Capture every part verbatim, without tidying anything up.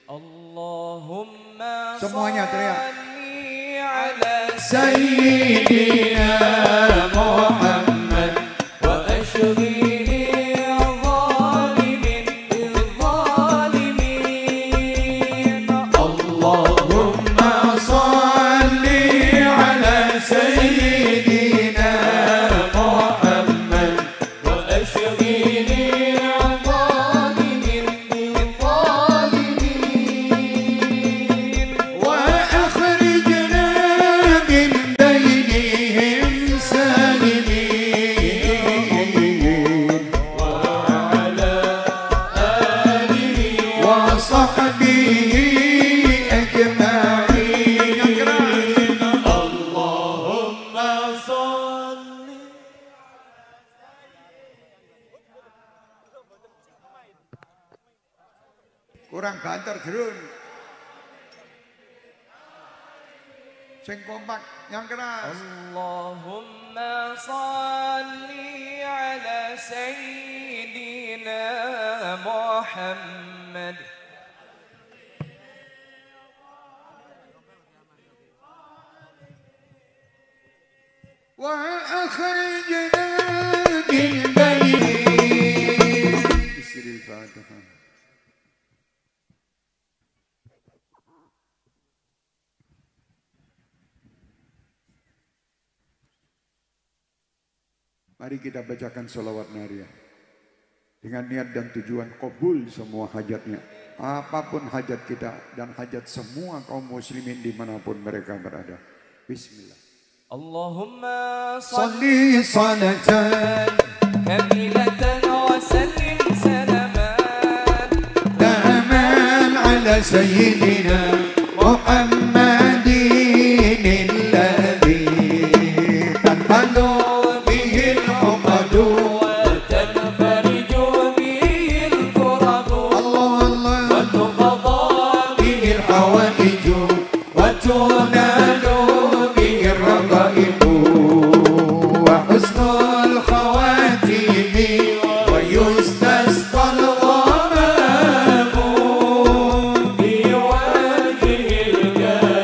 Allahumma semuanya teriak ala Sayyidina Muhammad wa ashghili zalimin bil-zalimin. Allahumma salli ala Sayyidina Muhammad wa ashghili zalimin bil-zalimin. wa akhrijna min baynihim salimin wa ala alihi wa sahbihi ajma'in. Allahumma salli. Kurang banter jerun. Sing kompak yang keras. Allahumma salli ala sayyidina Muhammad wa akhrijna min baynihim. Bismil Fatihah. Mari kita bacakan sholawat nariyah dengan niat dan tujuan qabul semua hajatnya. Apapun hajat kita dan hajat semua kaum muslimin dimanapun mereka berada. Bismillah. Allahumma salli Salli salatan kamilatan wa sallim salaman daman ala sayyidina Muhammadin alladhi tanhalu bihi al-uqadu. وتنفرج به الكرب Allah Allah وتقضى bihi al-hawaij wa tunalu bihi ar-raqaib wa husnul khawatim wa yustasqa al-ghamam بوجه الكريم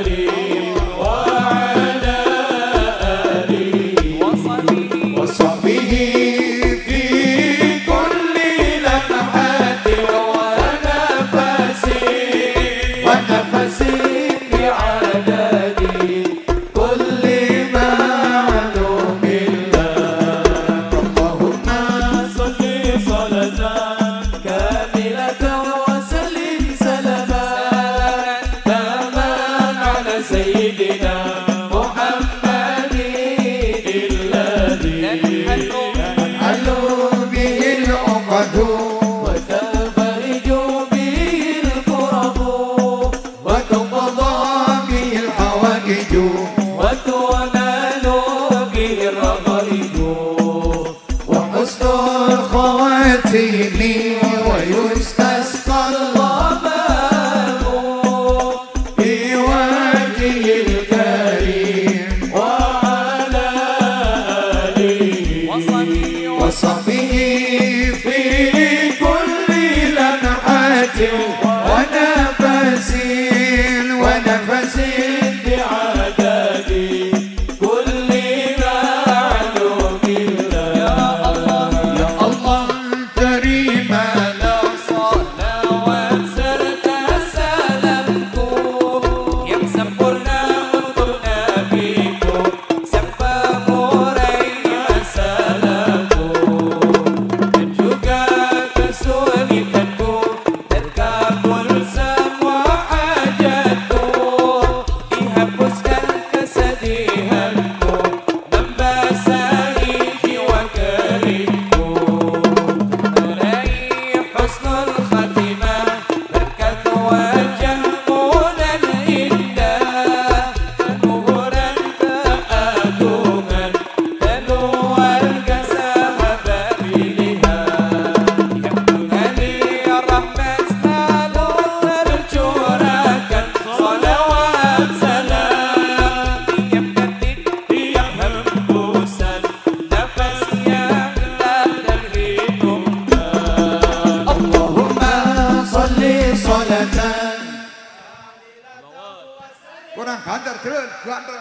Kurang banter terus, banter.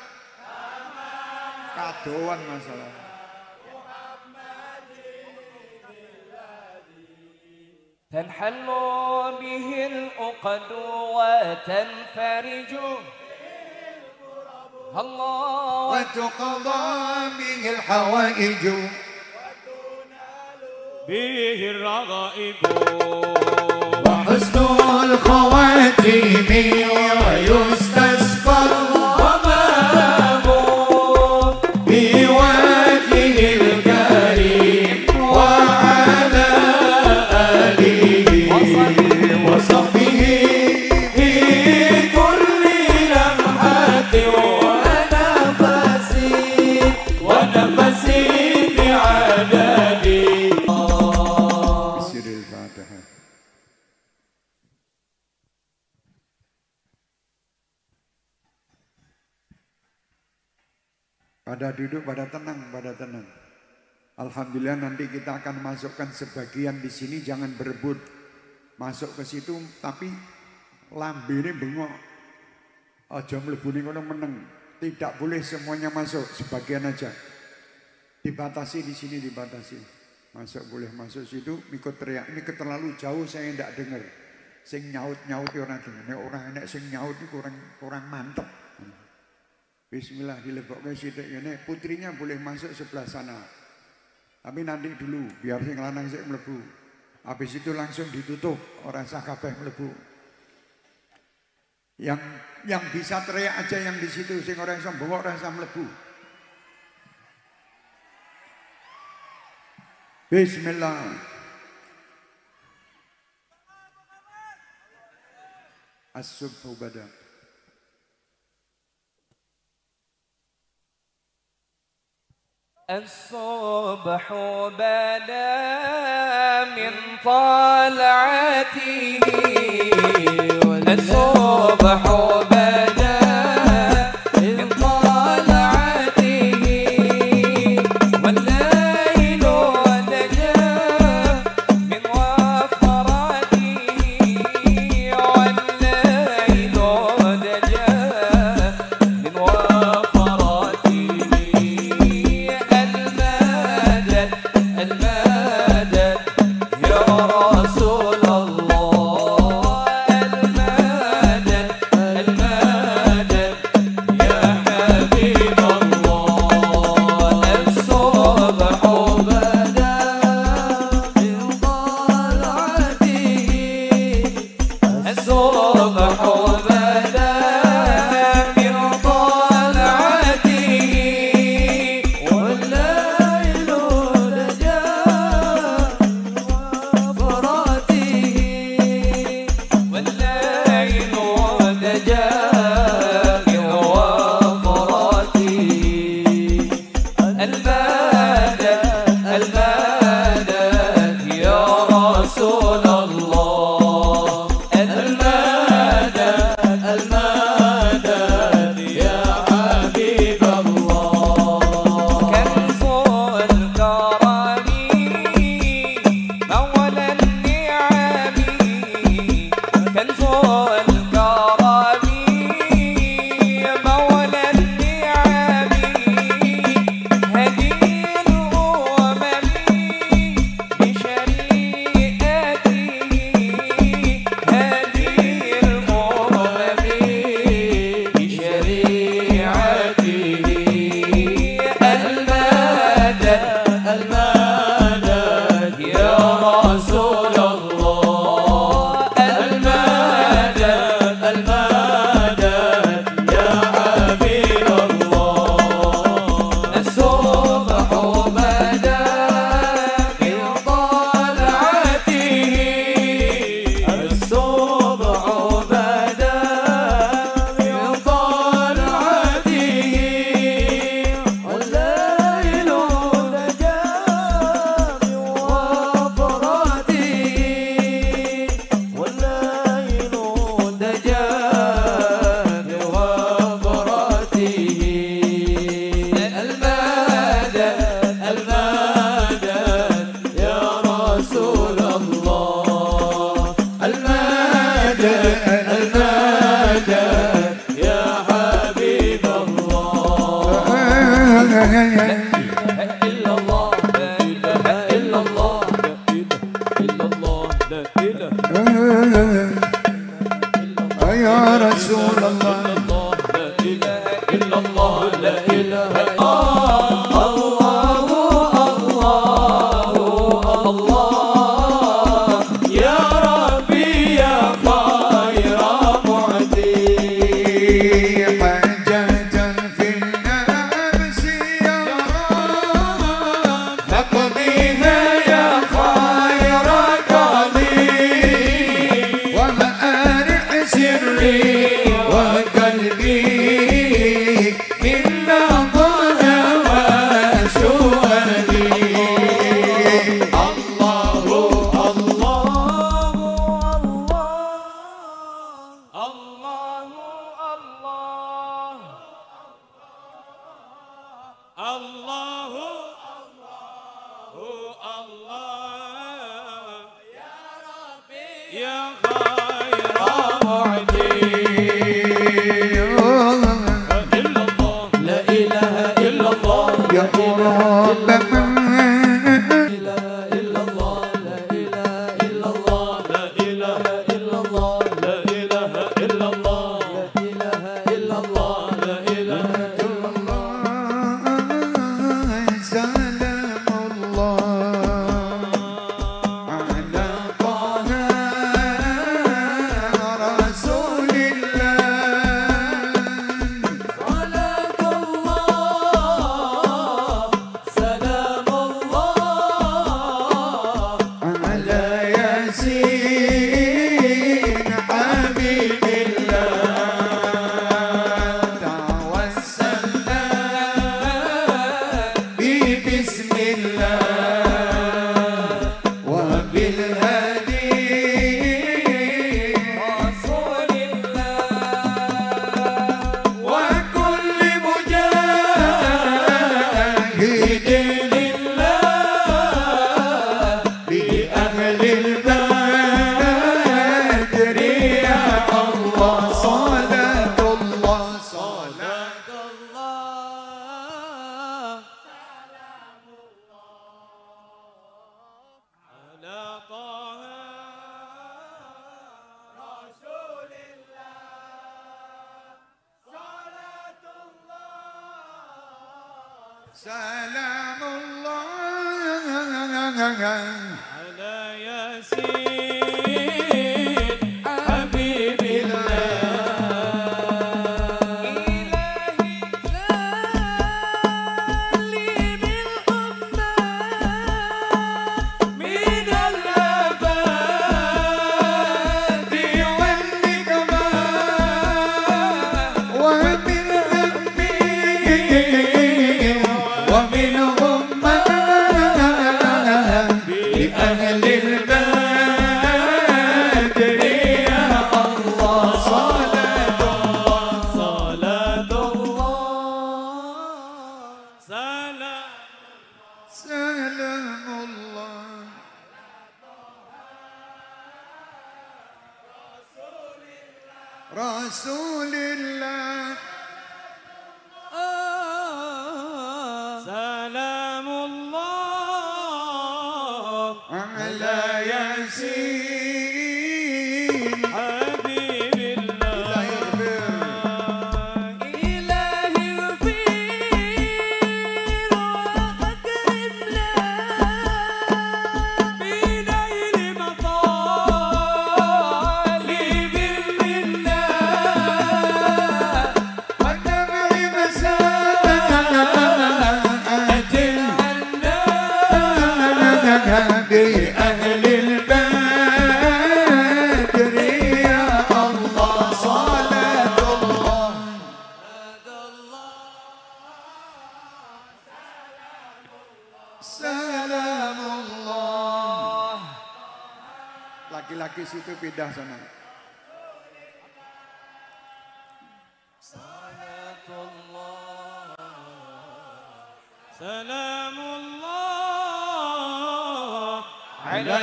Kadoan masalah. تنحل به الأقد وتنفرج الله وتقضى به الحوائج به الرغائب وحسن الخواتيم ويستسقى الغمام بوجه الكريم وعلى آله وصحبه في كل لمحة ونفس ونفس بعدد بسر الفاتحة. Pada duduk, pada tenang, pada tenang. Alhamdulillah nanti kita akan masukkan sebagian di sini, jangan berebut masuk ke situ, tapi lambe ini bengok. Aja mlebu ning kono meneng. Tidak boleh semuanya masuk, sebagian aja. Dibatasi di sini, dibatasi. Masuk boleh masuk situ, ikut teriak. Ini terlalu jauh, saya tidak dengar. Sing nyaut-nyaut orang dengar. Nek orang enek sing nyaut itu kurang kurang mantep. Bismillah dileboknya sidik ini. Putrinya boleh masuk sebelah sana. Tapi nanti dulu biar sing lanang sik mlebu. Habis itu langsung ditutup, orang sah kabeh mlebu. Yang yang bisa teriak aja yang di situ, sing orang iso bengok ora sah mlebu. Bismillah. As-subhu bada. الصبح بدا من طلعته الصبح بدا من طلعته والليل دجا من وفراته والليل دجا من وفراته المدد Allahu Allah, Allahu Allah, Ya Rabbi ya khairal mu'tin. Illallah, la ilaha illallah, Ya Rabbana. Salamullah ala Yasin Habibillah. Rasulillah, salamullah ala Yasin Habibillah. Ilahi ighfir wa akrimna binail matalib minna wa tabi masaatin بأهل البدر يا الله صلاة الله سلام الله. Laki-laki situ pindah sana. Salatullah, salamullah ala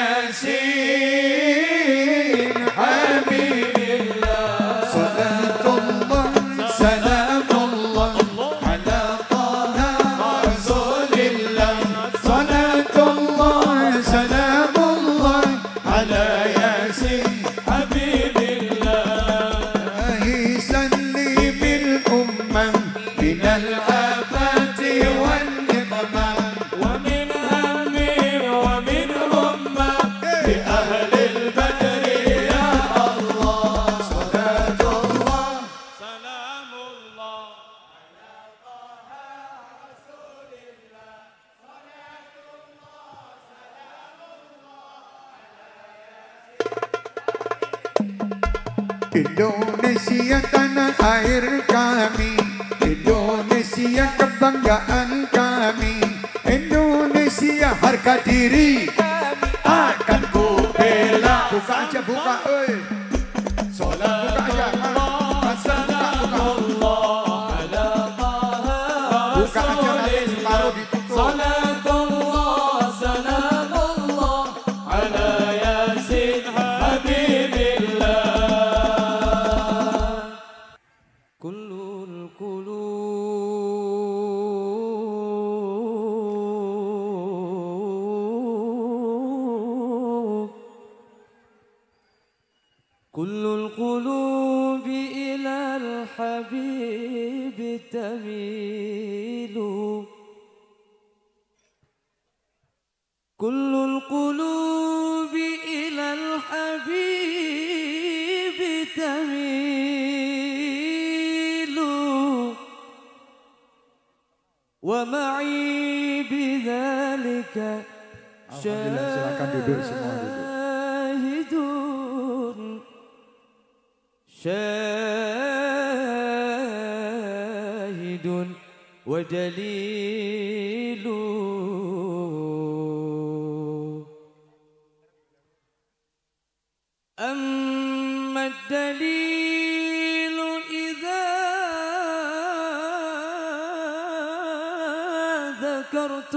Yasin Habibillah. Salatullah, salamullah ala Taha Rasulillah. Salatullah, salamullah ala Yasin Habibillah. Sallimil ummah minal afati wan niqmah wa min hammi wa min humma bi ahli al-badr ya Allah. Salatullah, salamullah ala Taha Rasulillah. Salatullah, salamullah. Indonesia tanah air kami, Indonesia kebanggaan kami, Indonesia harga diri akan ku bela. Buka aja buka, oi. Salam كل القلوب إلى الحبيب تميل كل القلوب إلى الحبيب تميل ومعي بذلك شاهد شاهد ودليل أما الدليل إذا ذكرت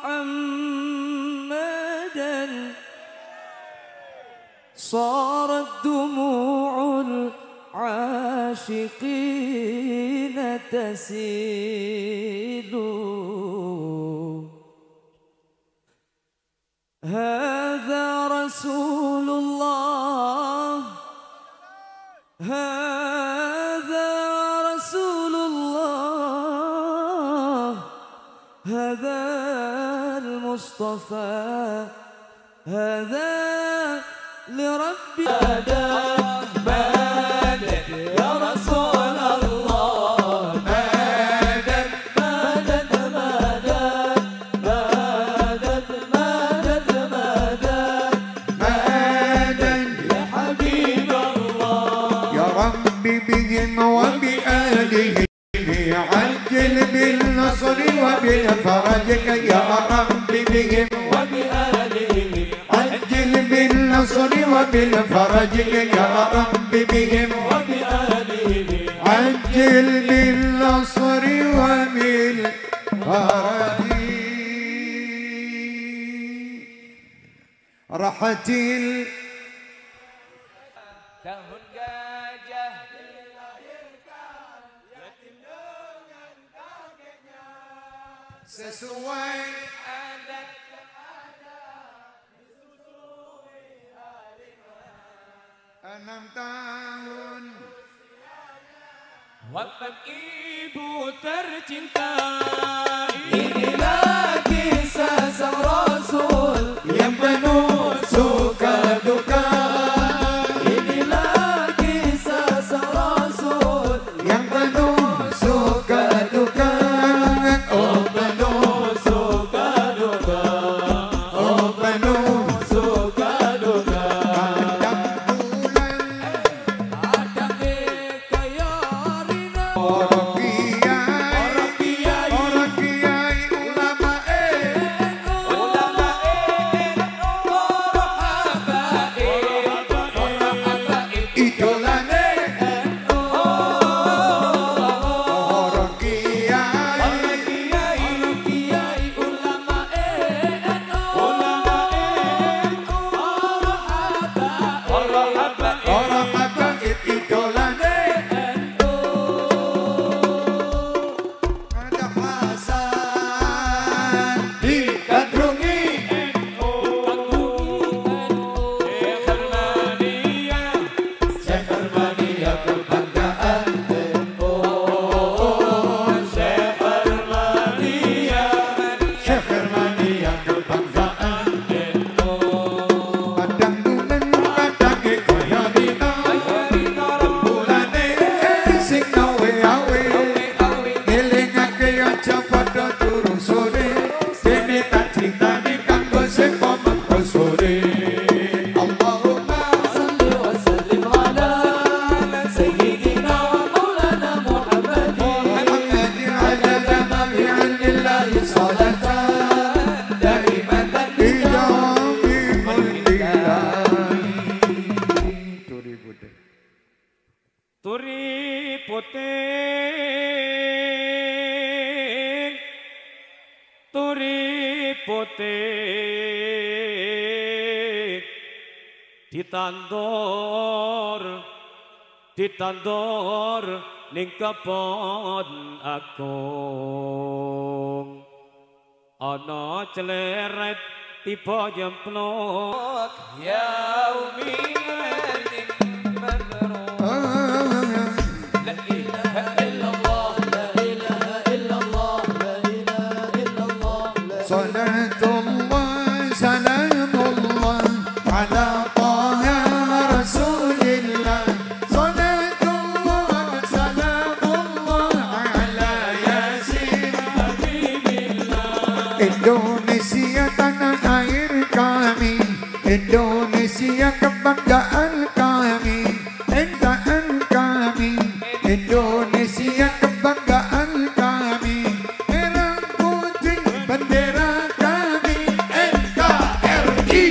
محمدا صارت دموع العاشقين تسيل هذا رسول الله هذا رسول الله هذا المصطفى هذا لربي مدد يا رسول الله مدد مدد مدد مدد مدد مدد مدد يا حبيب الله يا ربي بهم وبآلهم عجل بالنصر وبالفرج يا ربي بهم وبآلهم عجل بالنصر وبالفرج يا ربي بهم وبآلهم عجل بالنصر وبالفرج راحت ال tahun gajah sesuai adat enam tahun wafat ibu tercinta. Inilah kisah sang Rasul yang penuh suka duka, Inilah kisah sang Rasul yang penuh suka duka, Oh penuh suka duka, oh penuh suka duka. padang bulan Adang ekayarina orang kiai, Orang kiai orang kiai ulama eh Ulama eh Orang habaib Orang habaib idolane orang kiai, Orang kiai Orang kiai Ulama eh Ulama eh Orang habaib Orang habaib orang habaib idolane ada Hasan dikandungi Syekh Armania kebanggaan Syekh Armania kebanggaan padang bulan padang kaya dina bulane sing nawe awe ngelingake aja padha turu sore dene tak critani kanggo sing mengko sore Allahumma صل وسلم على سيدنا ومولانا محمد محمد عدد ما في علم الله صلاة دائمة بدوام ملك الله turi bude Turi puting Turi puting Ditandor Ditandor ning kebon agung ana celeret tiba jemplok yaumi ning Indonesia kebanggaan kami, entaan kami. Indonesia kebanggaan kami, merah putih bendera kami, N K R I.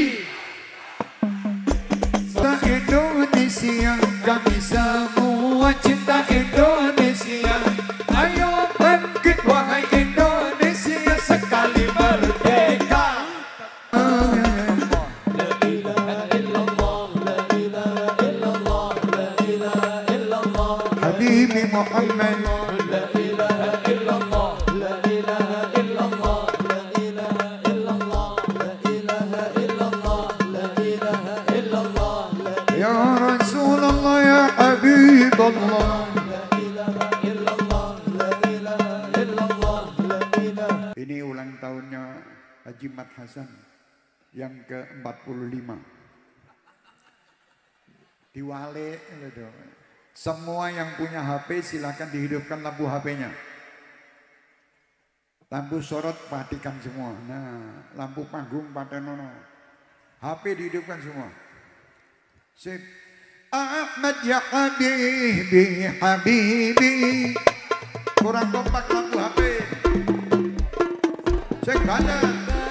Cinta Indonesia, kami semua cinta Indonesia. Ayo bangkit wahai Indonesia, sekali merdeka. Habibi Muhammad, la ilaha illallah, la ilaha illallah, la ilaha illallah, la ilaha illallah, la ilaha illallah, ya Rasulullah, ya Habibullah, la ilaha illallah, la ilaha illallah, la ilaha. Ini ulang tahunnya Haji Mat Hasan yang ke empat puluh lima. Diwale gitu. Semua yang punya H P silakan dihidupkan lampu H P-nya. Lampu sorot matikan semua. Nah, lampu panggung patenono. H P dihidupkan semua. Sip. Ahmad ya Habibi, Habibi. Kurang kompak lampu H P. Cek kanan.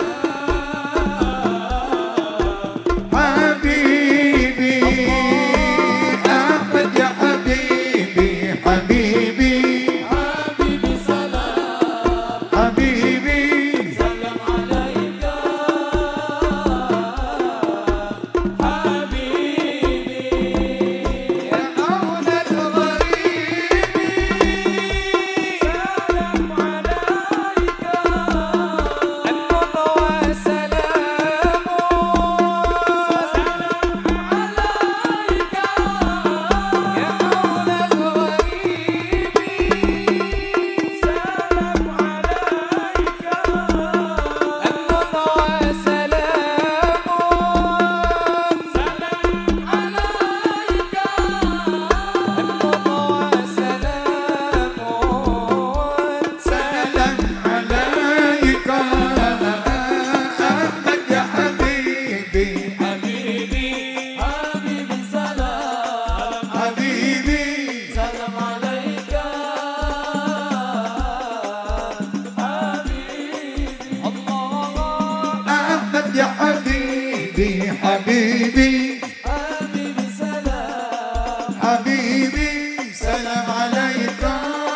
Habibi, Habibi salam, Habibi salam alaika,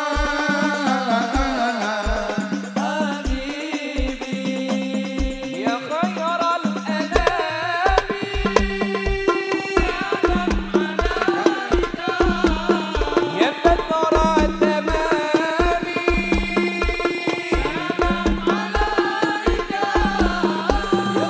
Habibi ya khairal anami, salam alaika ya badra tamami, salam alaika ya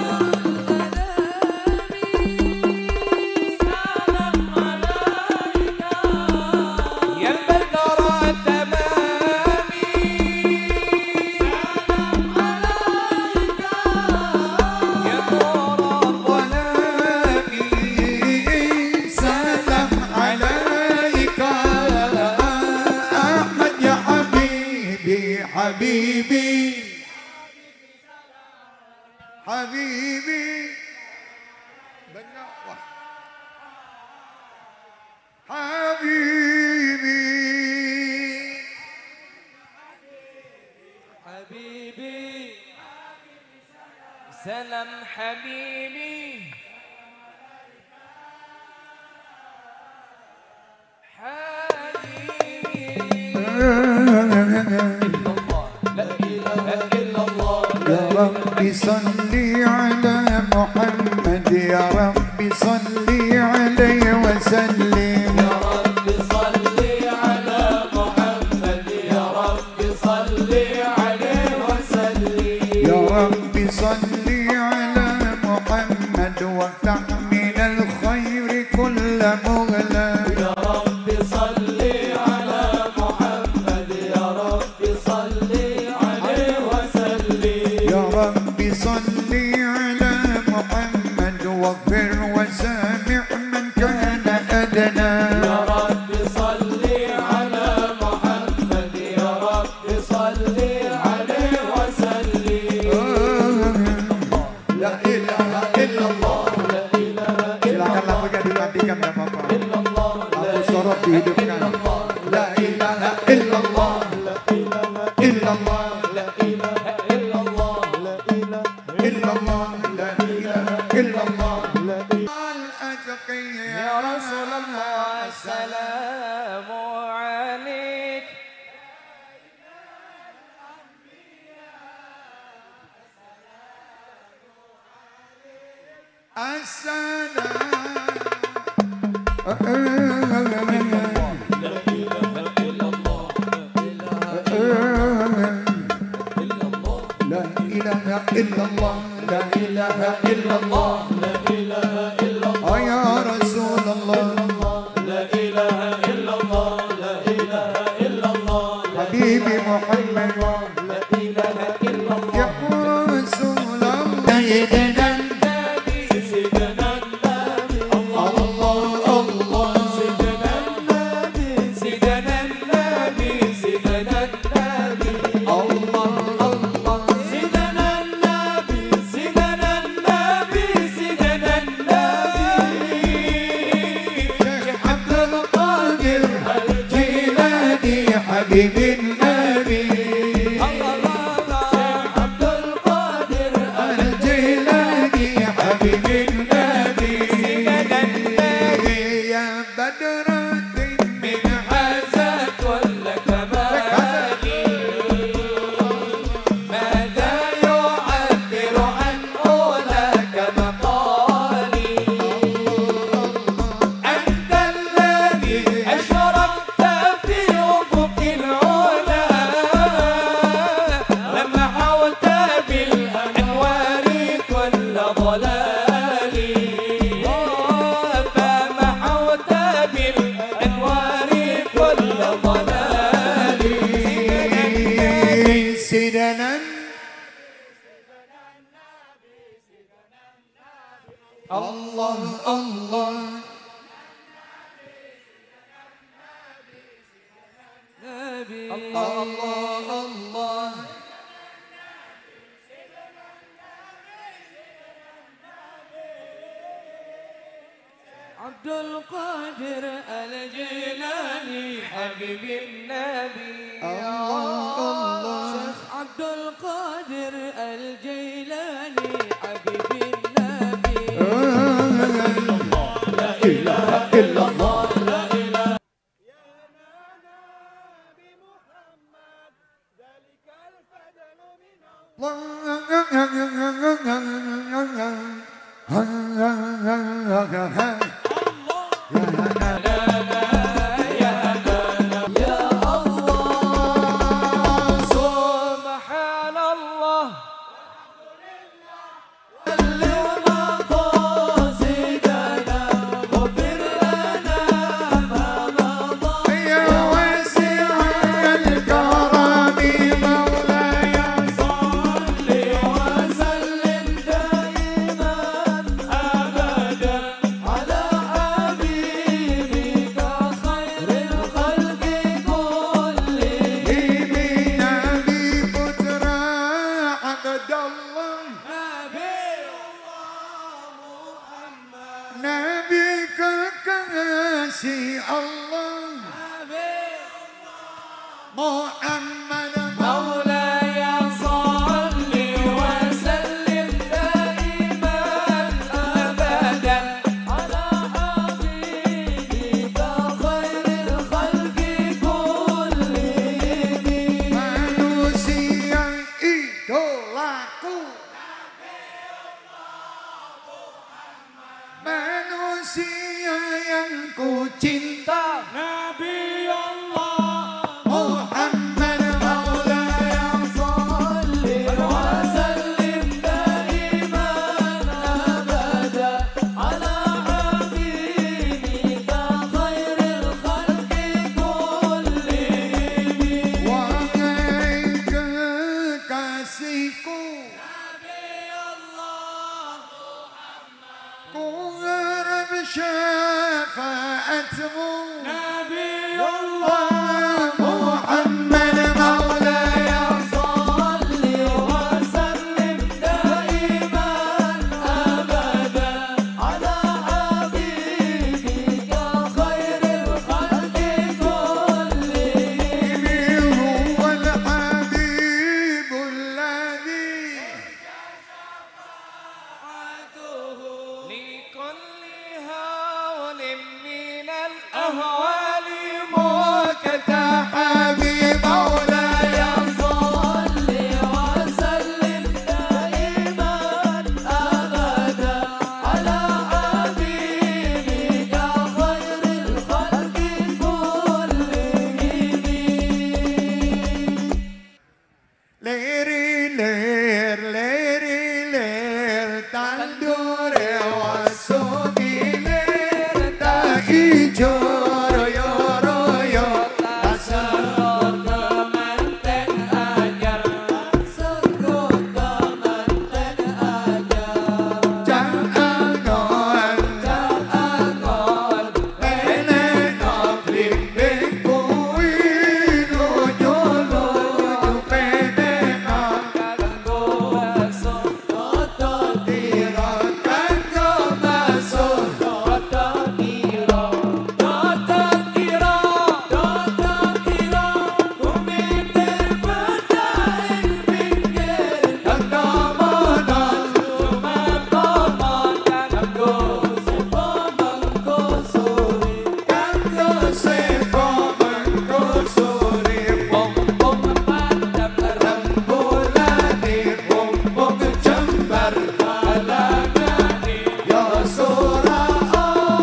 Habibi, Habibi, benar wah, Habibi, Habibi, salam Habibi, يا ربي صلي على محمد، يا ربي صلي عليه وسلم، يا ربي صلي على محمد، يا ربي صلي عليه وسلم، يا ربي صلي على محمد وافتح من الخير كل مغلق، يا ربي صلي على محمد، يا ربي صلي عليه وسلم، يا ربي صلي على محمد واغفر وسامح من كان أدنى. Allah dihidupkan. La ilaha illallah, illallah, illallah, la ilaha illallah. Ya Rasulullah, assalamu alaik. La ilaha illallah, la ilaha illallah, La ilaha illallah, ya Rasulullah, la ilaha illallah, la ilaha illallah, Habibi Muhammad, la ilaha illallah. ya Rasulullah, Sayyidina Sayyidina Nabi, Allah, Allah, Sayyidina Nabi, Sayyidina Nabi, Sayyidina Nabi, Allah, Allah, Sayyidina Nabi, Sayyidina Nabi, Sayyidina Nabi. Syekh Abdul Qadir Al-Jilani, Habibin Nabi. Abdul Qadir Al-Jilani, Habibin Nabi. Ya Badratin min هذا كل كمالي ماذا يعبر عن أولاك مقالي أنت الذي أشرقت في أفق العلا لما حوت بالأنوار كل ضلال فما حوت بالأنوار كل ضلال Sidana Allah, Allah, Allah, Allah. عبد القادر الجيلاني حبيب النبي الله، الله. شيخ عبد القادر الجيلاني حبيب النبي La ilaha illallah. يا الله أهوالي مكتحبي مولاي صل وسلم دائما أبدا على حبيبك خير الخلق كلهم. Leri ler, leri ler, tandure wasugi ler, ta ijo royo royo, Sergot kemanten ajar, sergot kemanten ajar. jangan Angon ene noplik bengkui, luju luju pene kanggo masuk toto tiro kanggo masuk. toto kiro toto kiro toto kiro kumiter pedain pinggir Kanggo monon, cuma komon kanggo sepo mangko sore kanggo sepo mengko sore, pom pom padam bulan pompong jembar rembulan ya surah.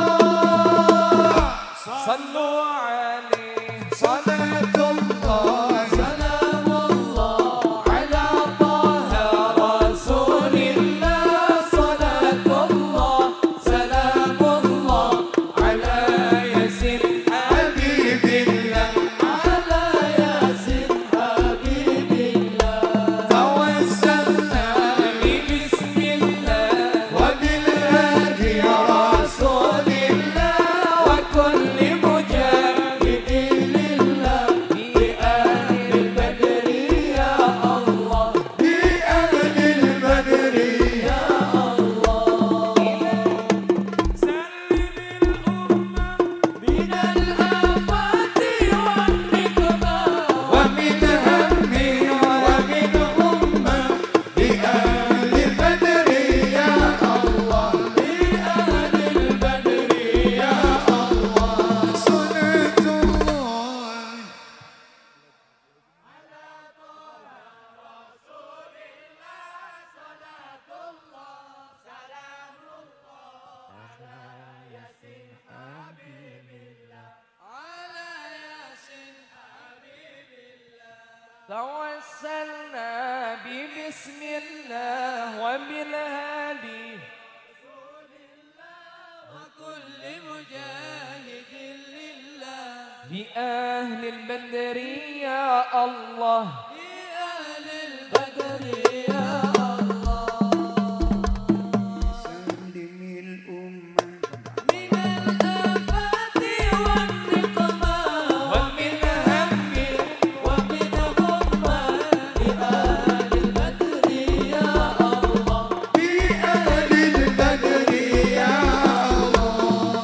sallu alaihi Salatullah سلام الله على طه رسول الله صلاة الله سلام الله على ياسين حبيب الله على ياسين حبيب الله توسلنا بسم الله وبالهادي رسول الله وكل مجاهد لله بأهل البدر يا الله بأهل البدر يا الله سلم الأمة من الآفات والنقمة ومن هم ومن أمة بأهل البدر يا الله بأهل البدر يا الله صلاة الله على ياسين حبيب الله توسلنا ببسم الله وبالهادي وكل مجاهد لله بأهل البدر يا الله بأهل البدر يا الله سلم الأمة من الآفات والنقمة ومن هم ومن غمة بأهل البدر يا الله بأهل البدر يا الله.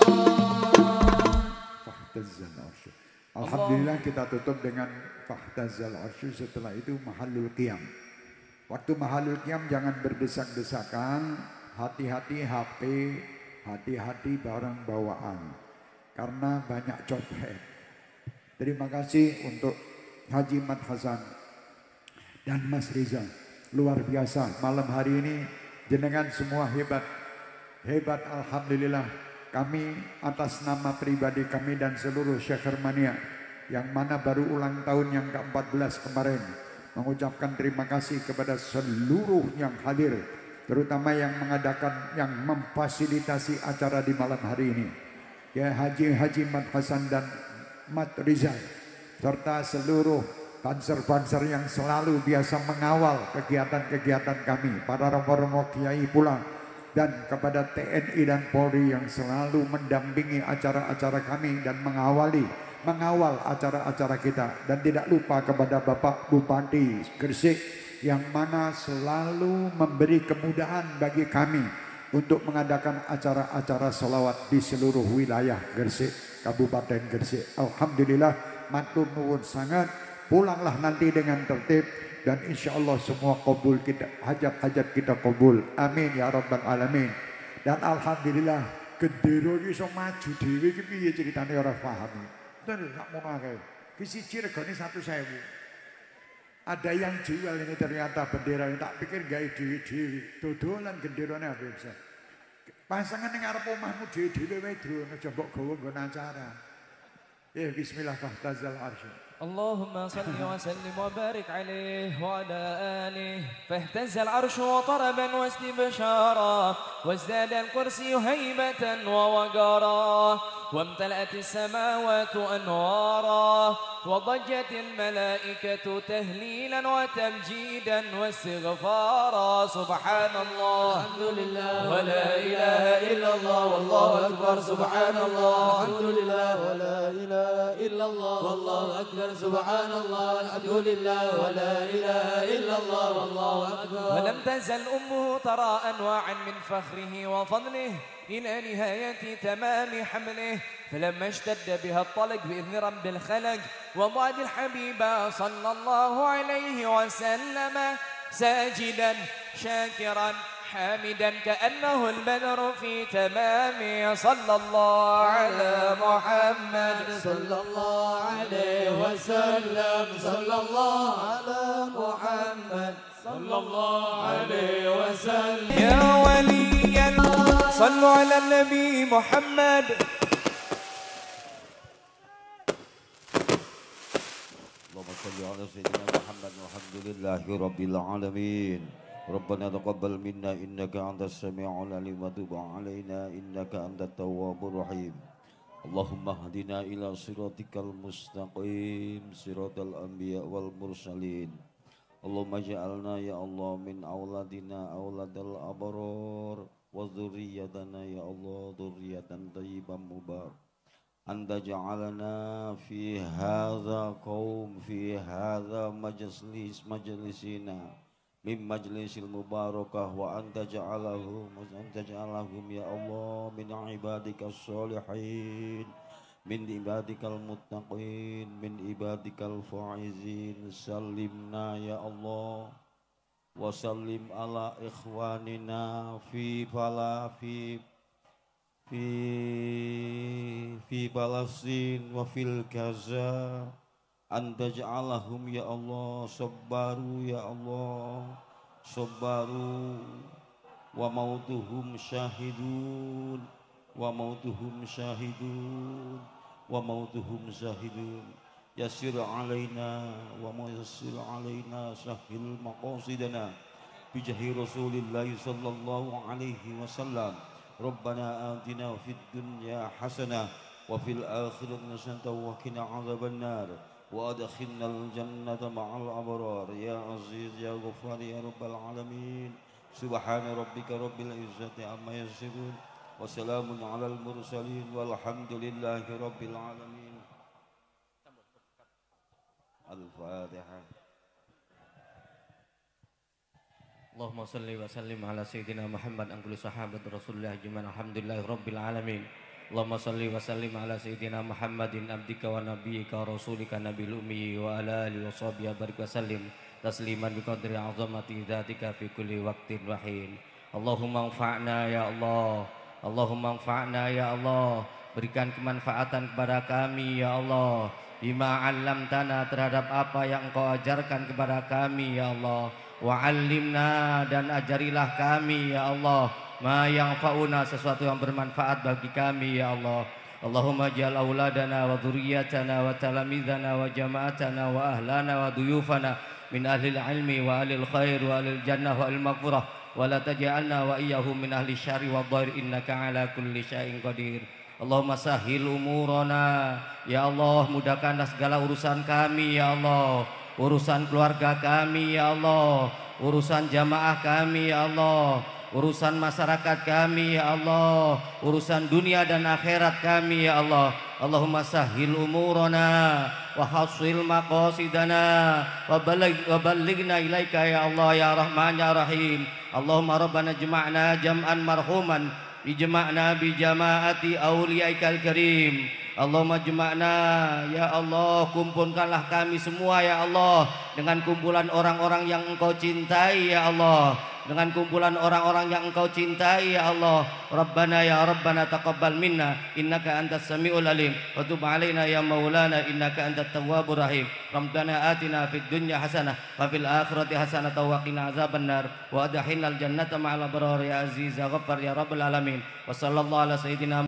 Fahtazal arsy. Alhamdulillah kita tutup dengan fahtazal arsy, setelah itu mahallul qiyam. Waktu mahallul qiyam jangan berdesak-desakan, hati-hati H P, hati-hati barang bawaan karena banyak copet. Terima kasih untuk Haji Mat Hasan dan Mas Riza. Luar biasa malam hari ini, jenengan semua hebat. Hebat alhamdulillah. Kami atas nama pribadi kami dan seluruh Syekh Hermania yang mana baru ulang tahun yang ke empat belas kemarin, mengucapkan terima kasih kepada seluruh yang hadir, terutama yang mengadakan, yang memfasilitasi acara di malam hari ini, ya Haji Haji Mat Hasan dan Mat Rizal, serta seluruh banser-banser yang selalu biasa mengawal kegiatan-kegiatan kami, para romo-romo kiai pula, dan kepada T N I dan Polri yang selalu mendampingi acara-acara kami dan mengawali, mengawal acara-acara kita, dan tidak lupa kepada Bapak Bupati Gresik yang mana selalu memberi kemudahan bagi kami untuk mengadakan acara-acara sholawat di seluruh wilayah Gresik, Kabupaten Gresik. Alhamdulillah, matur nuwun sangat. Pulanglah nanti dengan tertib dan insya Allah semua kabul kita, hajat-hajat kita kabul. Amin ya rabbal alamin. Dan alhamdulillah gendera iki iso maju dhewe iki piye ceritane ora paham. Terus sak mono akeh. Ki siji regane satu sewu. Ada yang jual ini ternyata bendera yang tak pikir gawe dhewe-dhewe. Dodolan genderane apa bisa. Pasangan ning arep omahmu dhewe-dhewe wae drone aja mbok gawa nggon acara. Ya bismillah fahtazal arsy. اللهم صل وسلم وبارك عليه وعلى آله فاهتز العرش وطربا واستبشارا وازداد الكرسي هيبة ووقارا وامتلأت السماوات أنوارا وضجت الملائكة تهليلا وتمجيدا واستغفارا سبحان الله الحمد لله ولا إله إلا الله والله أكبر سبحان الله الحمد لله ولا إله إلا الله والله أكبر سبحان الله الحمد لله ولا إله إلا الله والله أكبر ولم تزل أمه ترى أنواعا من فخره وفضله إلى نهاية تمام حمله فلما اشتد بها الطلق بإذن رب الخلق وضعد الحبيب صلى الله عليه وسلم ساجدا شاكرا حامدا كأنه البدر في تمامه صلى الله على محمد صلى الله عليه وسلم صلى الله على محمد صلى الله عليه وسلم يا ولي الله صلوا على النبي محمد اللهم صل على سيدنا محمد والحمد لله رب العالمين ربنا تقبل منا إنك أنت السميع العليم وتب علينا إنك أنت التواب الرحيم اللهم اهدنا إلى صراطك المستقيم صراط الأنبياء والمرسلين اللهم اجعلنا يا الله من أولادنا أولاد الأبرار وذريتنا يا الله ذرية طيبة مبارك أنت جعلنا في هذا قوم في هذا مجلس مجلسنا من مجلس المباركة وأن تجعلهم وأن تجعلهم يا الله من عبادك الصالحين من عبادك المتقين من عبادك الفائزين سلمنا يا الله وسلم على إخواننا في فلا في في في فلسطين وفي الغزة أن تجعلهم يا الله صبروا يا الله صبروا وموتهم شاهدون وموتهم شاهدون وموتهم شاهدون يسر علينا وما يسر علينا سهل مقاصدنا بجاه رسول الله صلى الله عليه وسلم ربنا آتنا في الدنيا حسنة وفي الآخرة حسنة وقنا عذاب النار وأدخلنا الجنة مع الأبرار يا عزيز يا غفار يا رب العالمين سبحان ربك رب العزة عما يصفون وسلام على المرسلين والحمد لله رب العالمين الفاتحة اللهم صل وسلم على سيدنا محمد أن كل صحابة رسول الله أجمعين الحمد لله رب العالمين اللهم صل وسلم على سيدنا محمد عبدك ونبيك ورسولك نبي الأمي وعلى آله وصحبه وبارك وسلم تسليما بقدر عظمة ذاتك في كل وقت وحين اللهم انفعنا يا الله اللهم انفعنا ya Allah berikan kemanfaatan kepada kami ya Allah bima 'allamtana terhadap apa yang Engkau ajarkan kepada kami ya Allah wa'allimna dan ajarilah kami ya Allah ma yanfa'una sesuatu yang bermanfaat bagi kami ya Allah Allahumma ja'al auladana wa dhurriyyatana wa talamidana wa jama'atana wa ahlana wa duyufana min ahlil ilmi wa ahlil khair wa ahlil jannah wa ahlil maghfirah wa la taj'alna wa iyyahum min ahli syarri wa dhair innaka ala kulli syai'in qadir Allahumma sahhil umurana ya Allah mudahkanlah segala urusan kami ya Allah urusan keluarga kami ya Allah urusan jamaah kami ya Allah urusan masyarakat kami ya Allah urusan dunia dan akhirat kami ya Allah Allahumma sahhil umurana wa hasil maqasidana wa baligh wa ballighna ilaika ya Allah ya Rahman ya Rahim Allahumma rabbana jama'na jam'an marhuman ijma'na bi jama'ati awliyaikal karim Allahumma jama'na ya Allah kumpulkanlah kami semua ya Allah dengan kumpulan orang-orang yang Engkau cintai ya Allah dengan kumpulan orang-orang yang Engkau cintai ya Allah. Rabbana ya Rabbana taqabbal minna innaka antas samiul alim wa tub alaina ya maulana innaka antat tawwabur rahim. Rabbana atina fid dunya hasanah wa fil akhirati hasanah wa qina azabannar wa adkhilnal jannata ma'al abrar ya aziz ya ghaffar ya rabbal alamin. Wa sallallahu ala sayyidina